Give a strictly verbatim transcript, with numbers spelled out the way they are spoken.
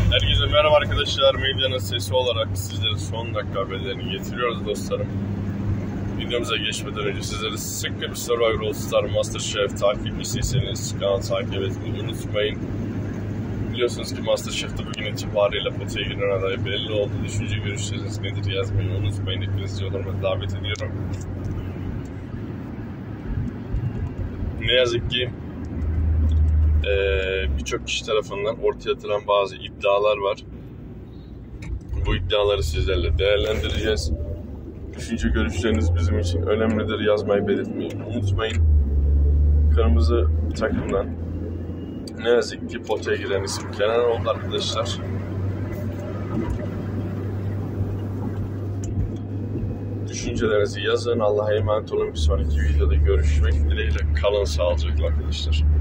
Herkese merhaba arkadaşlar. Medyanın sesi olarak sizlere son dakika haberlerini getiriyoruz dostlarım. Videomuza geçmeden önce sizlere sıkı bir Survivor All Star Masterchef takipçisiyseniz kanalı takip etmeyi unutmayın. Biliyorsunuz ki Masterchef'te bugün itibariyle potaya giren aday belli oldu. Düşünce görüşleriniz nedir yazmayı unutmayın. Hepinizi yollarıma davet ediyorum. Ne yazık ki Ee, birçok kişi tarafından ortaya atılan bazı iddialar var. Bu iddiaları sizlerle değerlendireceğiz. Düşünce görüşleriniz bizim için önemlidir. Yazmayı, belirtmeyi unutmayın. Kırmızı takımdan ne yazık ki potaya giren isim Kenan oldu arkadaşlar. Düşüncelerinizi yazın. Allah'a emanet olun. Bir sonraki videoda görüşmek dileğiyle. Kalın sağlıcakla arkadaşlar.